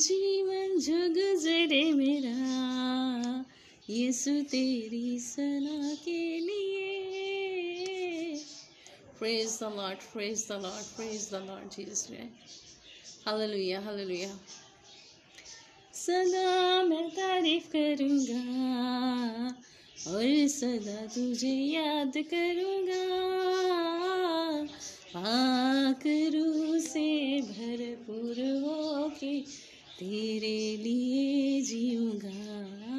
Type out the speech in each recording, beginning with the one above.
जीवन जो गुजरे मेरा यीशु तेरी सना के लिए। Praise the Lord, praise the Lord, praise the Lord Jesus Christ. Hallelujah, hallelujah. सदा मैं तारीफ करूँगा और सदा तुझे याद करूँगा, पाकरू से भरपूर होके तेरे लिए जीऊँगा,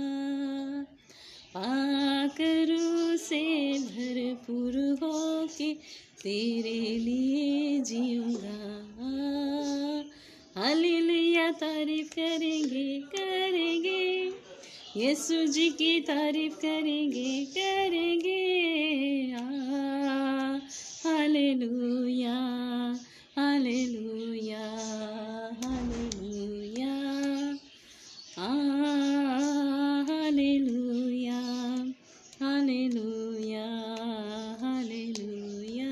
पाकरू से भरपूर होके तेरे लिए जीऊँगा। हालेलुया तारीफ करेंगे करेंगे, यीशु जी की तारीफ करेंगे करेंगे। Hallelujah hallelujah hallelujah hallelujah hallelujah hallelujah.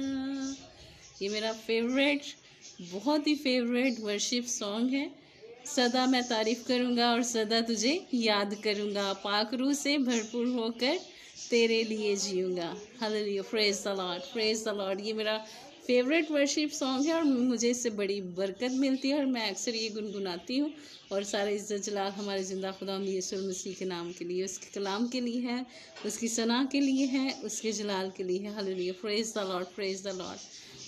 ये मेरा फेवरेट, बहुत ही फेवरेट वर्शिप सॉन्ग है। सदा मैं तारीफ करूँगा और सदा तुझे याद करूँगा, पाक रूह से भरपूर होकर तेरे लिए जीऊँगा। Hallelujah, praise the Lord, praise the Lord. ये मेरा फेवरेट वर्शिप सॉन्ग है और मुझे इससे बड़ी बरकत मिलती है और मैं अक्सर ये गुनगुनाती हूँ। और सारे इज्जत जलाल हमारे ज़िंदा खुदा यीशु मसीह के नाम के लिए, उसके कलाम के लिए है, उसकी सना के लिए है, उसके जलाल के लिए है। Hallelujah, praise the Lord, praise the Lord.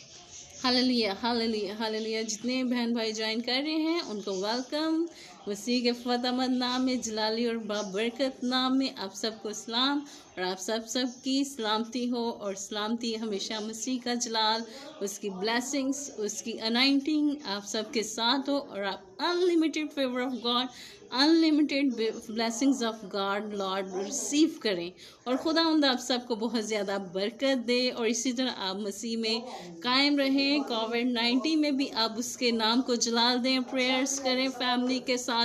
Hallelujah hallelujah hallelujah. जितने बहन भाई ज्वाइन कर रहे हैं उनको वेलकम। मसीह के फतेहमंद नाम में, जलाली और बाबरकत नाम में आप सबको सलाम, और आप सबकी सलामती हो। और सलामती हमेशा मसीह का जलाल, उसकी ब्लेसिंग्स, उसकी अनाइंटिंग आप सबके साथ हो, और आप unlimited favour of God, unlimited blessings of God Lord receive करें। और खुदा आप सबको बहुत ज़्यादा बरकत दे, और इसी तरह आप मसीह में कायम रहें। कोविड-19 में भी आप उसके नाम को जलाल दें, प्रेयर्स करें, फैमिली के साथ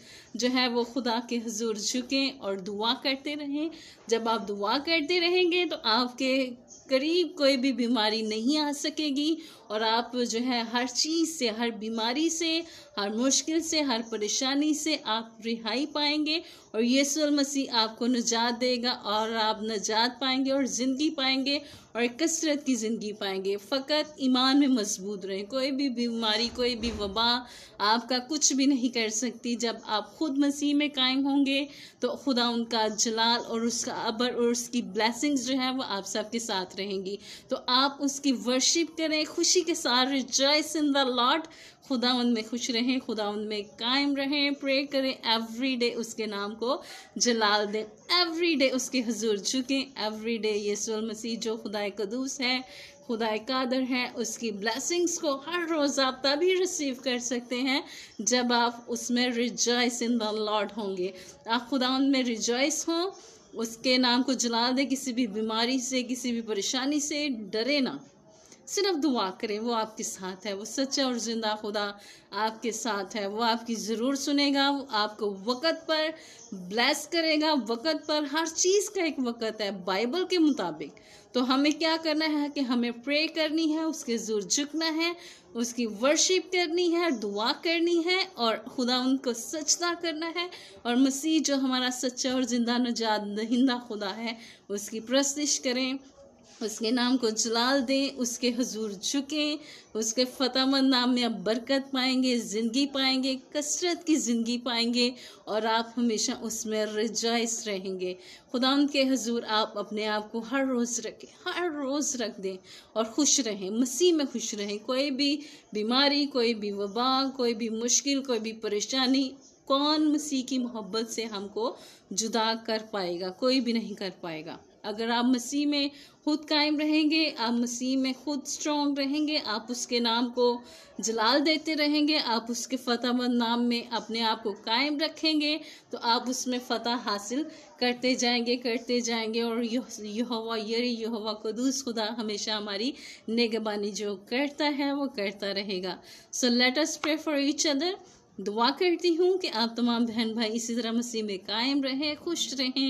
जो है वो खुदा के हुजूर झुकें और दुआ करते रहें। जब आप दुआ करते रहेंगे तो आपके करीब कोई भी बीमारी नहीं आ सकेगी, और आप जो है हर चीज़ से, हर बीमारी से, हर मुश्किल से, हर परेशानी से आप रिहाई पाएंगे, और यीशु मसीह आपको निजात देगा और आप निजात पाएंगे और ज़िंदगी पाएंगे और कसरत की ज़िंदगी पाएंगे। फ़कत ईमान में मजबूत रहें। कोई भी बीमारी, कोई भी वबा आपका कुछ भी नहीं कर सकती। जब आप खुद मसीह में कायम होंगे तो खुदा उनका जलाल और उसका अबर और उसकी ब्लेसिंग्स जो है वो आप सबके साथ रहेंगी। तो आप उसकी वर्शिप करें खुशी के साथ, रिजॉइस इन द लॉर्ड। खुदा उनमें खुश रहें, खुदा उनमें कायम रहें। प्रे करें एवरी डे, उसके नाम को जलाल दें, एवरी डे उसके हुजूर झुकें, एवरी डे यीशु मसीह जो खुदा कदूस है, खुदा कादर है, उसकी ब्लेसिंग्स को हर रोज़ आप तभी रिसीव कर सकते हैं जब आप उसमें रिजॉइस इन द लॉर्ड होंगे। आप खुदा उनमें रिजॉइस हों, उसके नाम को जलाल दें। किसी भी बीमारी से, किसी भी परेशानी से डरे ना, सिर्फ दुआ करें। वो आपके साथ है, वो सच्चा और ज़िंदा खुदा आपके साथ है। वो आपकी ज़रूर सुनेगा, वो आपको वक़्त पर ब्लेस करेगा। वक़्त पर, हर चीज़ का एक वक़्त है बाइबल के मुताबिक। तो हमें क्या करना है कि हमें प्रे करनी है, उसके ज़रूर झुकना है, उसकी वर्शिप करनी है, दुआ करनी है, और खुदा उनको सजदा करना है। और मसीह जो हमारा सच्चा और ज़िंदा निजात दहिंदा खुदा है, उसकी प्रस्तिश करें, उसके नाम को जलाल दें, उसके हुजूर झुकें। उसके फतेहमंद नाम में आप बरकत पाएंगे, ज़िंदगी पाएंगे, कसरत की ज़िंदगी पाएंगे, और आप हमेशा उसमें रिजॉइस रहेंगे। खुदा उनके हुजूर आप अपने आप को हर रोज़ रखें, हर रोज़ रख दें, और खुश रहें, मसीह में खुश रहें। कोई भी बीमारी, कोई भी वबा, कोई भी मुश्किल, कोई भी परेशानी, कौन मसीह की मोहब्बत से हमको जुदा कर पाएगा? कोई भी नहीं कर पाएगा। अगर आप मसीह में खुद कायम रहेंगे, आप मसीह में खुद स्ट्रॉन्ग रहेंगे, आप उसके नाम को जलाल देते रहेंगे, आप उसके फतेहमंद नाम में अपने आप को कायम रखेंगे, तो आप उसमें फतह हासिल करते जाएंगे। और यहोवा यरी, यहोवा कदूस खुदा हमेशा हमारी निगहबानी जो करता है वो करता रहेगा। So let us pray for each other. दुआ करती हूँ कि आप तमाम बहन भाई इसी तरह मसीह में कायम रहें, खुश रहें,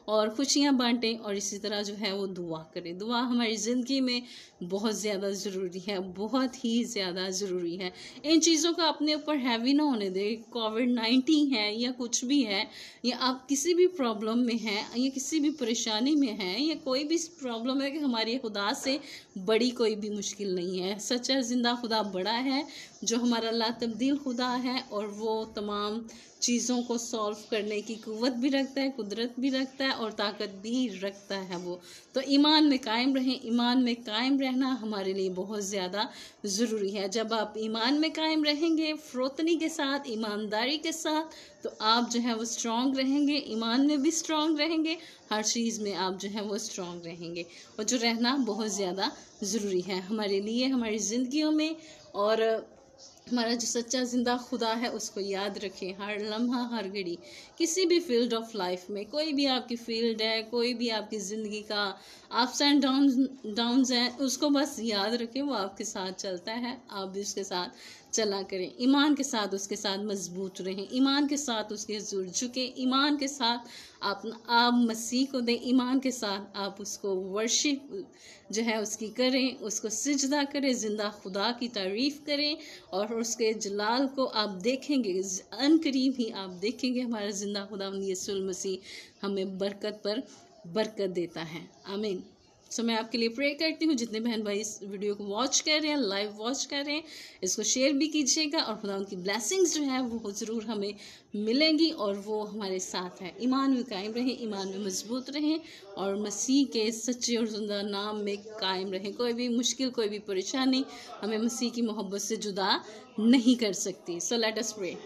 और खुशियाँ बांटें और इसी तरह जो है वो दुआ करें। दुआ हमारी ज़िंदगी में बहुत ज़्यादा ज़रूरी है, बहुत ही ज़्यादा ज़रूरी है। इन चीज़ों का अपने ऊपर हैवी ना होने दें। कोविड-19 है या कुछ भी है, या आप किसी भी प्रॉब्लम में हैं या किसी भी परेशानी में हैं, या कोई भी प्रॉब्लम है, कि हमारी खुदा से बड़ी कोई भी मुश्किल नहीं है। सच्चा ज़िंदा खुदा बड़ा है, जो हमारा ला तब्दील खुदा है, और वो तमाम चीज़ों को सॉल्व करने की कुव्वत भी रखता है, कुदरत भी रखता है और ताकत भी रखता है वो। तो ईमान में कायम रहें। ईमान में कायम रहना हमारे लिए बहुत ज़्यादा ज़रूरी है। जब आप ईमान में कायम रहेंगे, फरोतनी के साथ, ईमानदारी के साथ, तो आप जो है वो स्ट्रॉन्ग रहेंगे, ईमान में भी स्ट्रॉन्ग रहेंगे, हर चीज़ में आप जो है वो स्ट्रॉन्ग रहेंगे। और जो रहना बहुत ज़्यादा ज़रूरी है हमारे लिए, हमारी ज़िंदगियों में। और हमारा जो सच्चा ज़िंदा खुदा है उसको याद रखें हर लम्हा, हर घड़ी, किसी भी फील्ड ऑफ लाइफ में। कोई भी आपकी फील्ड है, कोई भी आपकी ज़िंदगी का अप्स एंड डाउन्स हैं, उसको बस याद रखें, वो आपके साथ चलता है, आप भी उसके साथ चला करें। ईमान के साथ उसके साथ मजबूत रहें, ईमान के साथ उसके हुज़ूर झुकें, ईमान के साथ आप मसीह को दें, ईमान के साथ आप उसको वर्शिप जो है उसकी करें, उसको सिजदा करें, ज़िंदा खुदा की तारीफ़ करें, और उसके जलाल को आप देखेंगे, अनकरीब ही आप देखेंगे हमारा ज़िंदा खुदा यीशु मसीह हमें बरकत पर बरकत देता है। आमीन। सो मैं आपके लिए प्रे करती हूँ। जितने बहन भाई इस वीडियो को वॉच कर रहे हैं, लाइव वॉच कर रहे हैं, इसको शेयर भी कीजिएगा, और खुदा उनकी ब्लेसिंग्स जो है वो ज़रूर हमें मिलेंगी, और वो हमारे साथ है। ईमान में कायम रहें, ईमान में मजबूत रहें, और मसीह के सच्चे और ज़िंदा नाम में कायम रहें। कोई भी मुश्किल, कोई भी परेशानी हमें मसीह की मोहब्बत से जुदा नहीं कर सकती। So let us pray.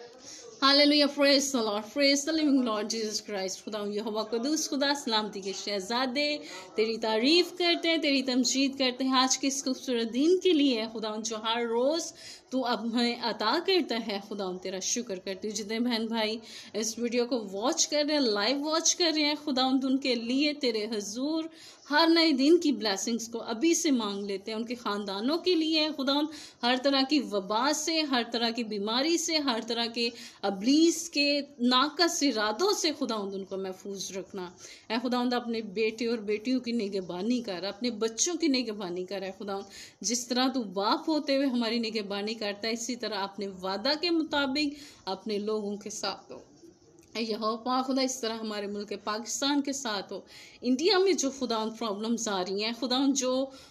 Hallelujah, praise the Lord, praise the living Lord Jesus Christ. खुदा यहोवा कुदूस, खुदा सलामती के शहजादे, तेरी तारीफ करते हैं, तेरी तमजीद करते हैं आज के इस खूबसूरत दिन के लिए खुदा, जो हर रोज़ तू अब हमें अता करता है। खुदा तेरा शुक्र करती हूँ। जितने बहन भाई इस वीडियो को वॉच कर रहे हैं, लाइव वॉच कर रहे हैं, खुदा उनके लिए तेरे हुजूर हर नए दिन की ब्लेसिंग्स को अभी से मांग लेते हैं। उनके ख़ानदानों के लिए खुदा हर तरह की वबा से, हर तरह की बीमारी से, हर तरह के अबलीस के नाकस इरादों से खुदा उनको महफूज रखना है। खुदा अपने बेटे और बेटियों की निगहबानी कर, अपने बच्चों की निगहबानी कर है। खुदा जिस तरह तू बाप होते हुए हमारी निगहबानी करता है, इसी तरह अपने वादा के मुताबिक अपने लोगों के साथ हो। यहोवा खुदा इस तरह हमारे मुल्क पाकिस्तान के साथ हो। इंडिया में जो खुदा प्रॉब्लम्स आ रही हैं, खुदा जो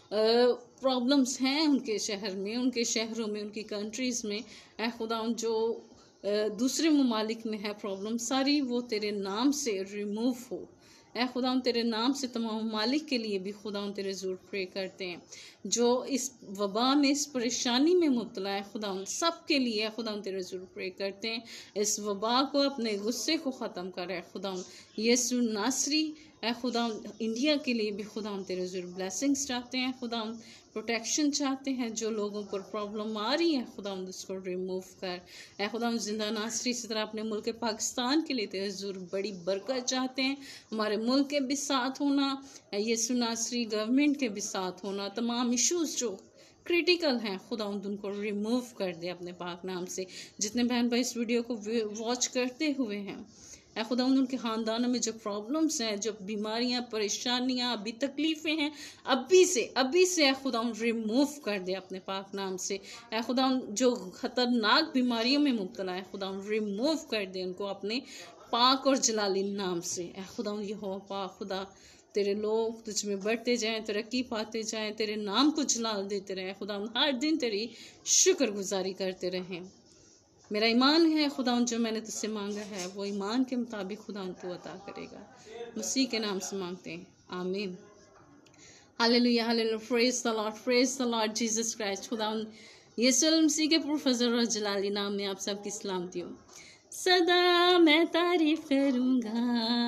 प्रॉब्लम्स हैं उनके शहर में, उनके शहरों में, उनकी कंट्रीज़ में, खुदा जो दूसरे ममालिक में है प्रॉब्लम सारी, वो तेरे नाम से रिमूव हो। खुदा तेरे नाम से तमाम ममालिक के लिए भी खुदा तेरे ज़रूर प्रे करते हैं। जो इस वबा में, इस परेशानी में मुब्तला है, खुदा सब के लिए खुदा तेरे ज़रूर प्रे करते हैं। इस वबा को, अपने गुस्से को ख़त्म कर है खुदा यीशु नासरी। खुदा इंडिया के लिए भी खुदा तेरे ज़रूर ब्लेसिंग्स चाहते हैं, खुदा प्रोटेक्शन चाहते हैं। जो लोगों पर प्रॉब्लम आ रही है खुदा उसको रिमूव कर। खुदा जिंदा नासरी इसी तरह अपने मुल्क पाकिस्तान के लिए तेरे ज़रूर बड़ी बरकत चाहते हैं। हमारे मुल्क के भी साथ होना, यीशु नासरी गवर्नमेंट के भी साथ होना, तमाम इशूज़ जो क्रिटिकल हैं खुदा उनको रिमूव कर दे अपने पाक नाम से। जितने बहन भाई इस वीडियो को वॉच करते हुए हैं, खुदा उनके ख़ानदानों में जो प्रॉब्लम्स हैं, जो बीमारियां, परेशानियां, अभी तकलीफ़ें हैं, अभी से खुदा रिमूव कर दे अपने पाक नाम से। खुदा जो ख़तरनाक बीमारियों में मुब्तला है खुदा रिमूव कर दे उनको अपने पाक और जलाली नाम से। खुदा यहोवा खुदा तेरे लोग तुझ में बढ़ते जाएं, तरक्की पाते जाएं, तेरे नाम को जलाल देते रहें। खुदा हर दिन तेरी शुक्रगुजारी करते रहें। मेरा ईमान है खुदा जो मैंने तुझसे मांगा है वो ईमान के मुताबिक खुदा तू अता करेगा। मसीह के नाम से मांगते हैं, आमीन। Hallelujah, hallelujah, praise the Lord, praise the Lord Jesus Christ. खुदा यीशु मसीह के पुरफजल और जलाली नाम में आप सबकी सलामती हो। सदा मैं तारीफ करूँगा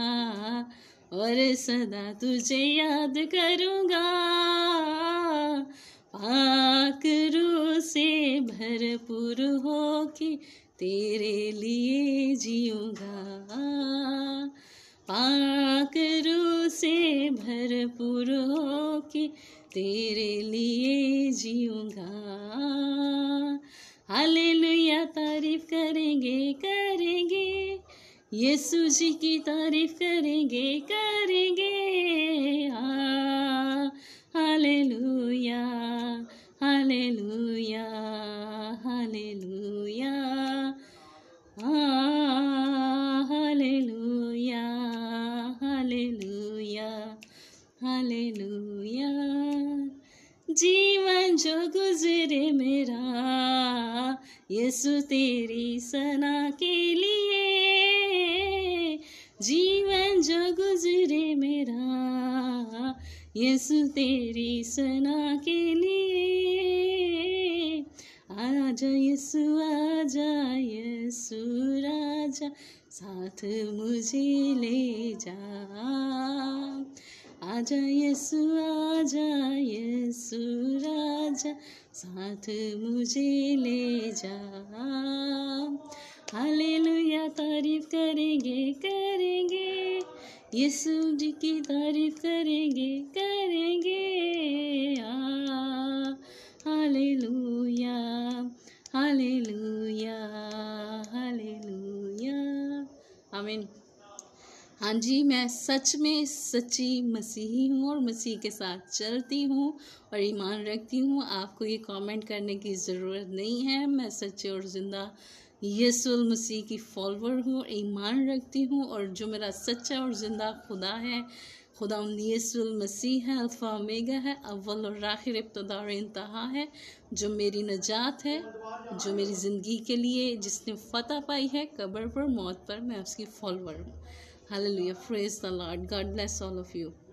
और सदा तुझे याद करूँगा, पाक रूह से भरपूर होके तेरे लिए जीऊँगा, पाक रूह से भरपूर होके तेरे लिए जीऊँगा। हालेलुया, तारीफ करेंगे करेंगे यीशु जी की तारीफ करेंगे करेंगे। Hallelujah hallelujah hallelujah hallelujah hallelujah hallelujah. जीवन जो गुजरे मेरा यीशु तेरी सना के लिए, जीवन जो गुजरे मेरा यीशु तेरी सना के लिए। आजा यीशु आजा यीशु राजा, साथ मुझे ले जा। आजा यीशु आजा यीशु राजा, साथ मुझे ले जा। हालेलुया तारीफ करेंगे करेंगे, यीशु जी की तारीफ करेंगे करेंगे। हालेलुया हालेलुया हालेलुया आमीन। हाँ जी, मैं सच में सच्ची मसीही हूँ और मसीह के साथ चलती हूँ और ईमान रखती हूँ। आपको ये कमेंट करने की ज़रूरत नहीं है। मैं सच्चे और ज़िंदा यीशु मसीह की फॉलोअर हूँ और ईमान रखती हूँ। और जो मेरा सच्चा और ज़िंदा खुदा है, खुदा यीशु मसीह है, अल्फ़ा ओमेगा है, अव्वल और आखिर, इब्तिदा और इंतहा है, जो मेरी नजात है, जो मेरी ज़िंदगी के लिए जिसने फतह पाई है कब्र पर, मौत पर। मैं उसकी फॉलोअर हूँ। Hallelujah, praise the Lord, God bless all of you.